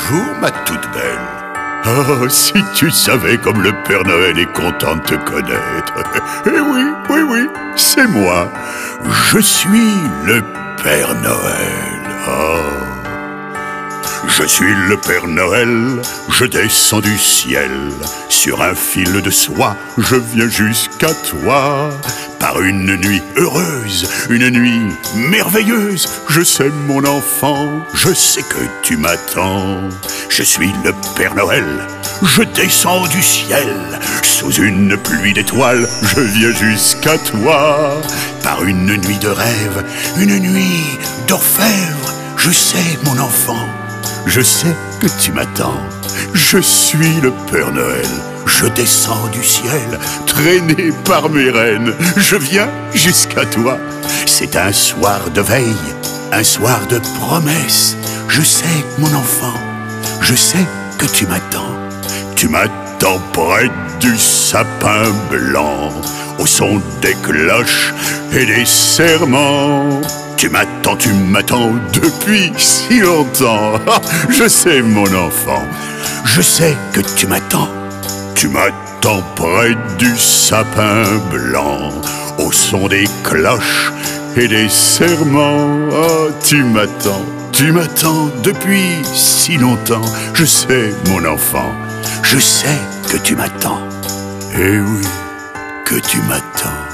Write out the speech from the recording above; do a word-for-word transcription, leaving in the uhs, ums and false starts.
Bonjour ma toute belle. Oh, si tu savais comme le Père Noël est content de te connaître. Eh oui, oui, oui, c'est moi. Je suis le Père Noël. Oh. Je suis le Père Noël, je descends du ciel. Sur un fil de soie, je viens jusqu'à toi. Par une nuit heureuse, une nuit merveilleuse. Je sais mon enfant, je sais que tu m'attends. Je suis le Père Noël, je descends du ciel. Sous une pluie d'étoiles, je viens jusqu'à toi. Par une nuit de rêve, une nuit d'orfèvre. Je sais mon enfant, je sais que tu m'attends. Je suis le Père Noël, je descends du ciel, traîné par mes reines. Je viens jusqu'à toi. C'est un soir de veille, un soir de promesse. Je sais, mon enfant, je sais que tu m'attends. Tu m'attends près du sapin blanc, au son des cloches et des serments. Tu m'attends, tu m'attends depuis si longtemps. Ah, je sais, mon enfant, je sais que tu m'attends. Tu m'attends près du sapin blanc, au son des cloches et des serments. Oh, tu m'attends, tu m'attends depuis si longtemps. Je sais, mon enfant, je sais que tu m'attends. Eh oui, que tu m'attends.